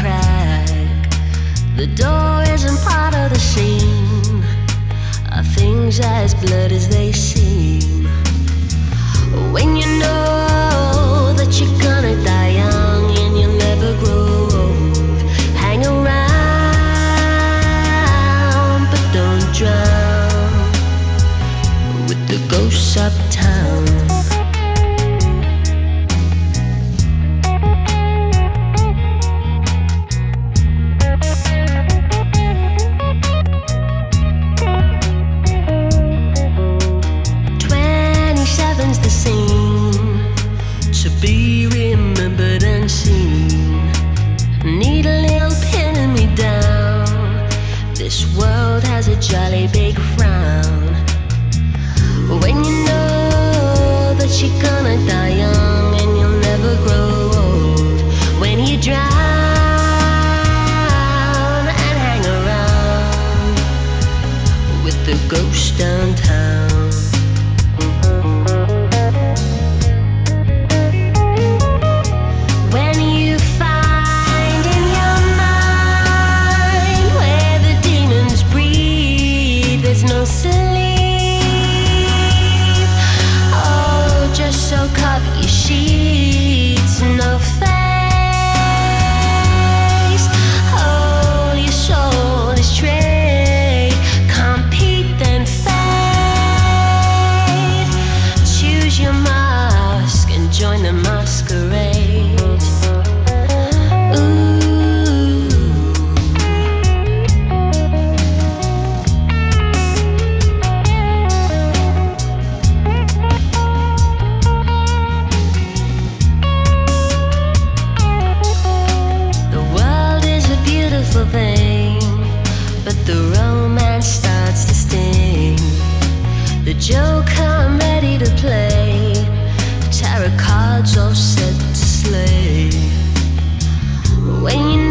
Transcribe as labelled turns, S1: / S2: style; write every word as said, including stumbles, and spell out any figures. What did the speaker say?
S1: crack. The door isn't part of the scene. Are things as blood as they seem? When you know that you're gonna die young and you'll never grow old, hang around but don't drown with the ghosts uptown. The scene to be remembered and seen. Need a little pinning me down. This world has a jolly big frown. When you know that you're gonna die young and you'll never grow old, when you drown and hang around with the ghost downtown. No sleep. Oh, just soak up your sheets. No face. Oh, your soul is trade. Compete then fade. Choose your mask and join the masquerade. Ooh. Thing, but the romance starts to sting. The joker I'm ready to play. Tarot cards all set to slay. When you